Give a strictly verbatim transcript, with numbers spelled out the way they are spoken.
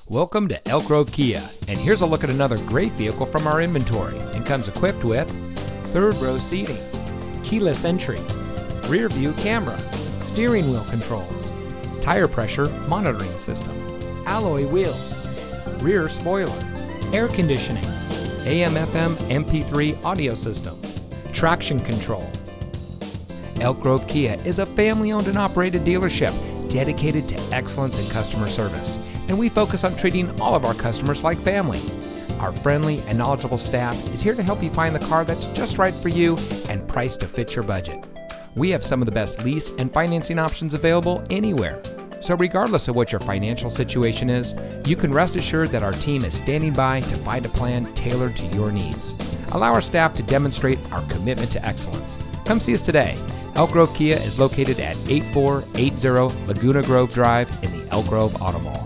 Welcome to Elk Grove Kia, and here's a look at another great vehicle from our inventory, and comes equipped with third row seating, keyless entry, rear view camera, steering wheel controls, tire pressure monitoring system, alloy wheels, rear spoiler, air conditioning, A M F M M P three audio system, traction control. Elk Grove Kia is a family-owned and operated dealership dedicated to excellence in customer service, and we focus on treating all of our customers like family. Our friendly and knowledgeable staff is here to help you find the car that's just right for you and priced to fit your budget. We have some of the best lease and financing options available anywhere. So regardless of what your financial situation is, you can rest assured that our team is standing by to find a plan tailored to your needs. Allow our staff to demonstrate our commitment to excellence. Come see us today. Elk Grove Kia is located at eight four eight zero Laguna Grove Drive in the Elk Grove Auto Mall.